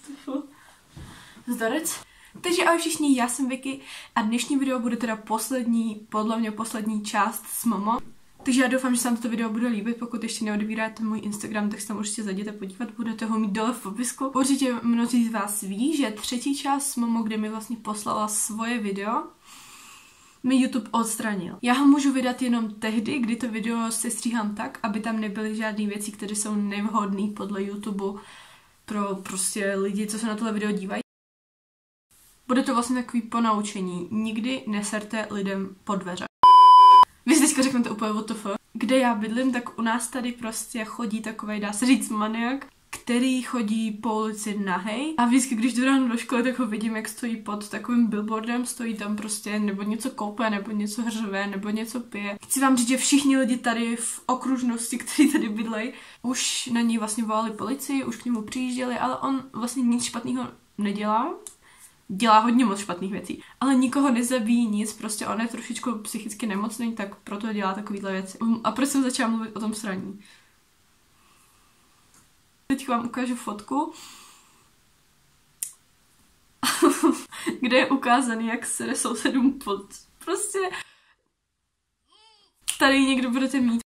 Zdorec. Takže ahoj všichni, já jsem Vicky a dnešní video bude teda podle mě poslední část s Momo. Takže já doufám, že se vám toto video bude líbit, pokud ještě neodebíráte můj Instagram, tak se tam určitě zajděte podívat, budete ho mít dole v popisku. Určitě mnozí z vás ví, že třetí část s Momo, kde mi vlastně poslala svoje video, mi YouTube odstranil. Já ho můžu vydat jenom tehdy, kdy to video sestříhám tak, aby tam nebyly žádné věci, které jsou nevhodné podle YouTube pro prostě lidi, co se na tohle video dívají. Bude to vlastně takový ponaučení. Nikdy neserte lidem pod dveře. Vy si teďka řeknete úplně WTF. Kde já bydlím, tak u nás tady prostě chodí takovej, dá se říct, maniak, který chodí po ulici nahej. A vždycky, když jdu ráno do školy, tak ho vidím, jak stojí pod takovým billboardem, stojí tam prostě nebo něco koupe, nebo něco hřve, nebo něco pije. Chci vám říct, že všichni lidi tady v okružnosti, kteří tady bydlejí, už na něj vlastně volali policii, už k němu přijížděli, ale on vlastně nic špatného nedělá. Dělá hodně moc špatných věcí, ale nikoho nezabíjí nic, prostě on je trošičku psychicky nemocný, tak proto dělá takovýhle věci. A proč jsem začala mluvit o tom sraní? Teď vám ukážu fotku, kde je ukázaný, jak sere sousedům pod. Prostě tady někdo budete mít.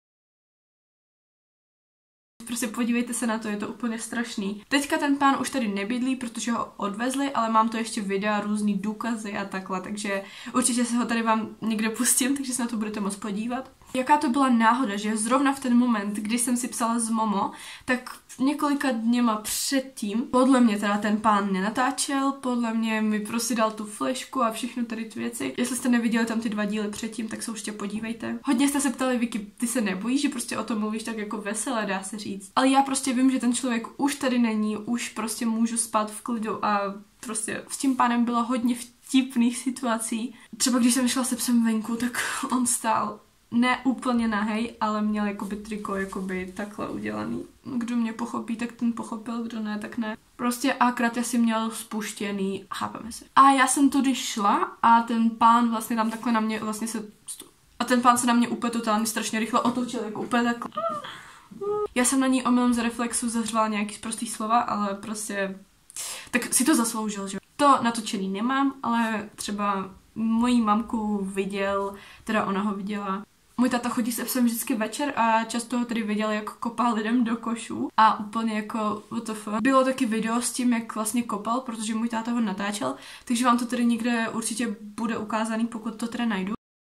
Prostě podívejte se na to, je to úplně strašný. Teďka ten pán už tady nebydlí, protože ho odvezli, ale mám to ještě videa, různý důkazy a takhle, takže určitě se ho tady vám někde pustím, takže se na to budete moct podívat. Jaká to byla náhoda, že zrovna v ten moment, kdy jsem si psala s Momo, tak několika dněma předtím, podle mě teda ten pán nenatáčel, podle mě mi prostě dal tu flešku a všechno tady ty věci. Jestli jste neviděli tam ty 2 díly předtím, tak se určitě podívejte. Hodně jste se ptali, Vicky, ty se nebojíš, že prostě o tom mluvíš tak jako veselé, dá se říct. Ale já prostě vím, že ten člověk už tady není, už prostě můžu spát v klidu a prostě s tím pánem bylo hodně vtipných situací. Třeba když jsem šla se psem venku, tak on stál ne úplně nahej, ale měl jakoby triko jakoby takhle udělaný. Kdo mě pochopí, tak ten pochopil, kdo ne, tak ne. Prostě akorát já si měl spuštěný, chápeme se. A já jsem tudy šla a ten pán vlastně tam takhle na mě vlastně a ten pán se na mě úplně totálně strašně rychle otočil, jako úplně takhle. Já jsem na ní omylem z reflexu zařvala nějaký prostý slova, ale prostě tak si to zasloužil, že? To natočený nemám, ale třeba mojí mamku viděl, teda ona ho viděla. Můj táta chodí se psem vždycky večer a často ho tedy viděl, jak kopal lidem do košů a úplně jako WTF. Bylo taky video s tím, jak vlastně kopal, protože můj táta ho natáčel, takže vám to tedy někde určitě bude ukázaný, pokud to teda najdu.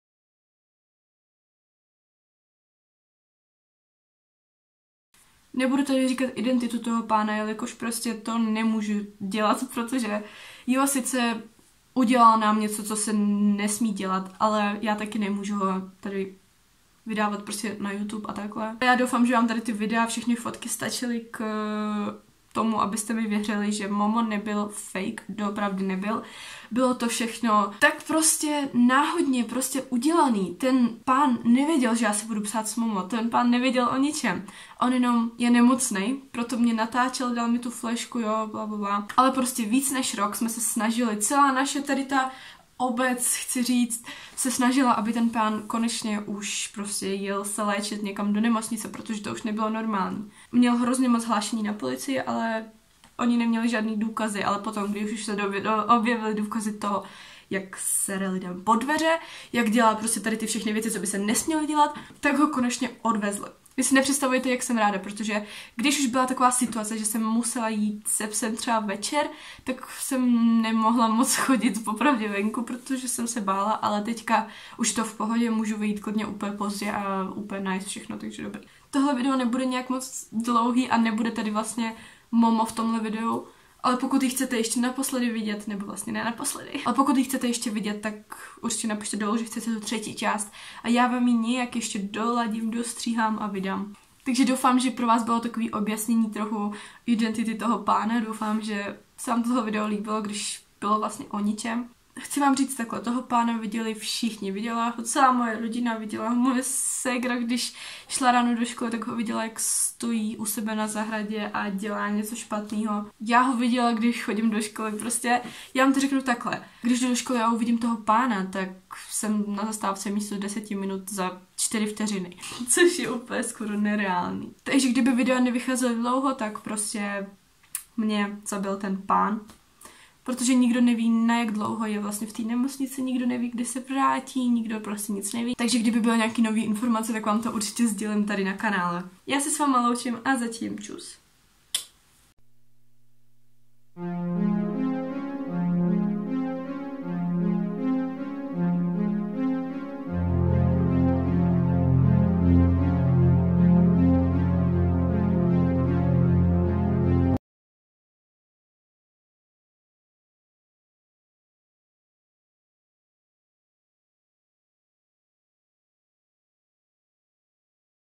Nebudu tady říkat identitu toho pána, jelikož prostě to nemůžu dělat, protože jo, sice udělal nám něco, co se nesmí dělat, ale já taky nemůžu ho tady vydávat prostě na YouTube a takhle. Já doufám, že vám tady ty videa, všechny fotky stačily k tomu, abyste mi věřili, že Momo nebyl fake, doopravdy nebyl. Bylo to všechno tak prostě náhodně prostě udělaný. Ten pán nevěděl, že já si budu psát s Momo, ten pán nevěděl o ničem. On jenom je nemocnej, proto mě natáčel, dal mi tu flešku, jo, blablabla. Ale prostě víc než rok jsme se snažili, celá naše tady ta obec, chci říct, se snažila, aby ten pán konečně už prostě jel se léčit někam do nemocnice, protože to už nebylo normální. Měl hrozně moc hlášení na policii, ale oni neměli žádný důkazy, ale potom, když už se objevily důkazy toho, jak sere lidem pod dveře, jak dělá prostě tady ty všechny věci, co by se nesměly dělat, tak ho konečně odvezli. Vy si nepředstavujete, jak jsem ráda, protože když už byla taková situace, že jsem musela jít se psem třeba večer, tak jsem nemohla moc chodit popravdě venku, protože jsem se bála, ale teďka už to v pohodě, můžu vyjít klidně úplně pozdě a úplně nice všechno, takže dobrý. Tohle video nebude nějak moc dlouhý a nebude tady vlastně Momo v tomhle videu, ale pokud ji chcete ještě naposledy vidět, nebo vlastně ne naposledy, ale pokud ji chcete ještě vidět, tak určitě napište dolů, že chcete tu třetí část a já vám ji nějak ještě doladím, dostříhám a vydám. Takže doufám, že pro vás bylo takový objasnění trochu identity toho pána, doufám, že se vám tohle video líbilo, když bylo vlastně o ničem. Chci vám říct takhle, toho pána viděli všichni, viděla ho celá moje rodina, viděla ho moje ségra, když šla ráno do školy, tak ho viděla, jak stojí u sebe na zahradě a dělá něco špatného. Já ho viděla, když chodím do školy, prostě, já vám to řeknu takhle, když jdu do školy a uvidím toho pána, tak jsem na zastávce místo 10 minut za 4 vteřiny, což je úplně skoro nereálný. Takže kdyby video nevycházelo dlouho, tak prostě mě zabil ten pán. Protože nikdo neví, na jak dlouho je vlastně v té nemocnici, nikdo neví, kdy se vrátí, nikdo prostě nic neví. Takže kdyby byl nějaký nový informace, tak vám to určitě sdělím tady na kanále. Já se s váma loučím a zatím čus.